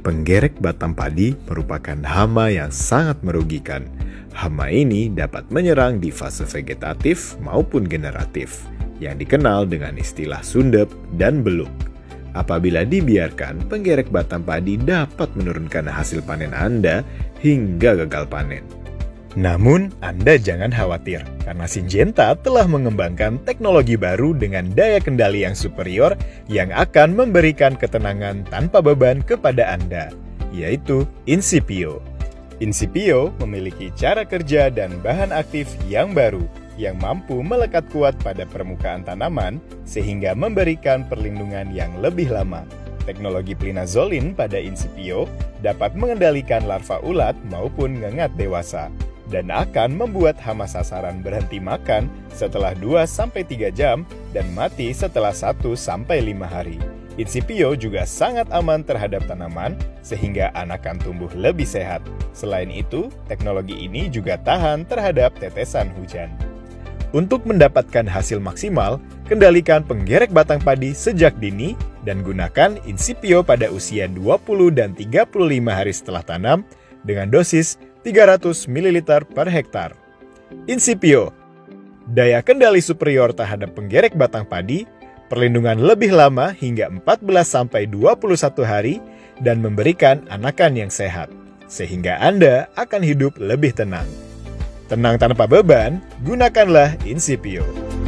Penggerek batang padi merupakan hama yang sangat merugikan. Hama ini dapat menyerang di fase vegetatif maupun generatif, yang dikenal dengan istilah sundep dan beluk. Apabila dibiarkan, penggerek batang padi dapat menurunkan hasil panen Anda hingga gagal panen. Namun, Anda jangan khawatir, karena Syngenta telah mengembangkan teknologi baru dengan daya kendali yang superior yang akan memberikan ketenangan tanpa beban kepada Anda, yaitu Incipio. Incipio memiliki cara kerja dan bahan aktif yang baru, yang mampu melekat kuat pada permukaan tanaman, sehingga memberikan perlindungan yang lebih lama. Teknologi Plinazolin pada Incipio dapat mengendalikan larva ulat maupun ngengat dewasa, dan akan membuat hama sasaran berhenti makan setelah 2-3 jam dan mati setelah 1-5 hari. Incipio juga sangat aman terhadap tanaman, sehingga anakan tumbuh lebih sehat. Selain itu, teknologi ini juga tahan terhadap tetesan hujan. Untuk mendapatkan hasil maksimal, kendalikan penggerek batang padi sejak dini dan gunakan Incipio pada usia 20 dan 35 hari setelah tanam dengan dosis 300 ml per hektar. Incipio, daya kendali superior terhadap penggerek batang padi, perlindungan lebih lama hingga 14-21 hari, dan memberikan anakan yang sehat, sehingga Anda akan hidup lebih tenang. Tenang tanpa beban, gunakanlah Incipio.